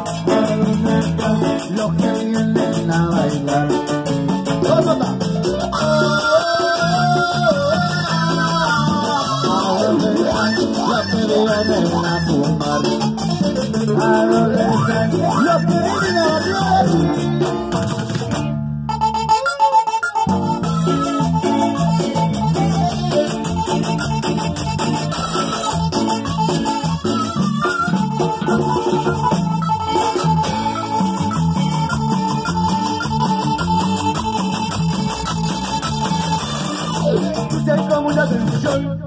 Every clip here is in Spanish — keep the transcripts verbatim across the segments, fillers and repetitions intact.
¿A dónde están los que vienen a bailar? ¿Cómo va? ¿A dónde están los que vienen a fumar? ¿A dónde están los que vienen a bailar? Escuchen como una atención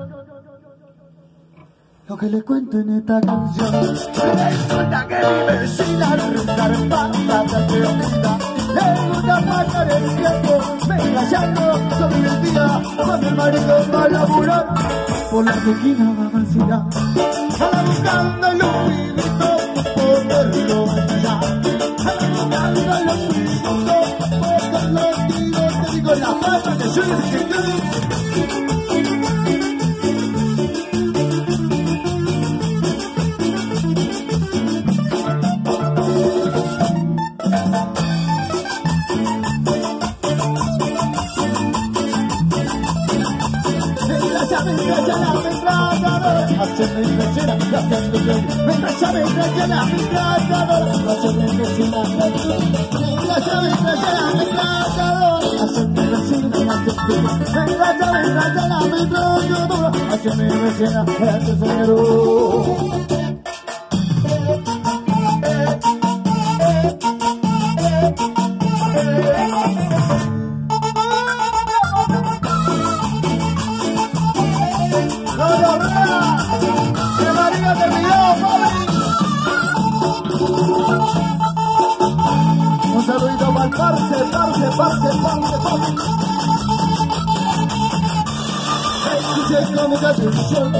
lo que le cuento en esta canción. Resulta que mi vecina resarpada de vida le gusta pasar el tiempo mensajeando sobre el día. Cuando el marido va a laburar por la esquina va a vacilar, anda buscando los pibitos por poderlo bailar, anda buscando los pibitos por los tiros. Te digo la palma que yo necesito. Mientras ya la ametralladora hace mi vecina haciendo bien. Mientras ya mientras ya la ametralladora hace mi vecina haciendo bien. Mientras ya mientras ya la ametralladora hace mi vecina haciendo bien. Mientras ya mientras ya la ametralladora hace mi vecina haciendo bien. Un saludito para el parce, parce, parce, parce, parce. Escuchen con mucha atención.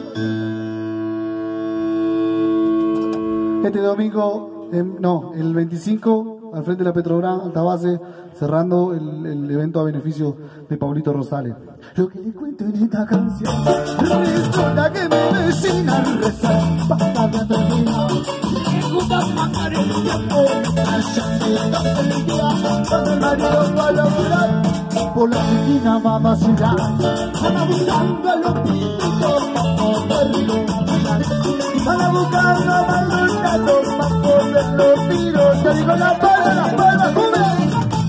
Este domingo, eh, no, el veinticinco, al frente de la Petrobras, Altabase, cerrando el, el evento a beneficio de Paulito Rosales. Lo que le cuento en esta canción, resulta que mi vecina resarpada de terminar, le gusta pasar el tiempo mensajeando el día. Cuando el marido va a laburar por la esquina va a vacilar, anda buscando a los pibitos para poderlo bailar, anda buscando a los gatos para poderlo tiros. Te digo la palma, la palma, ¡cubre!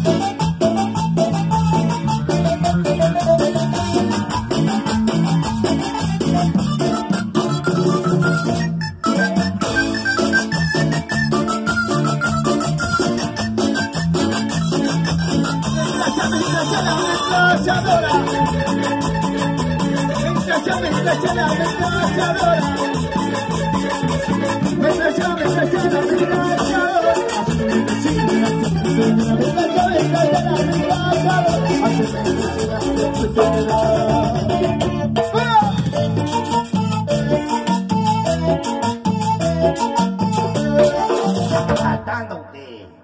Mientras ya mientras ya la ametralladora mientras ya mientras ya la ametralladora hace mi vecina mientras ya mientras ya la ametralladora hace mi vecina haciendo bien. Matándote.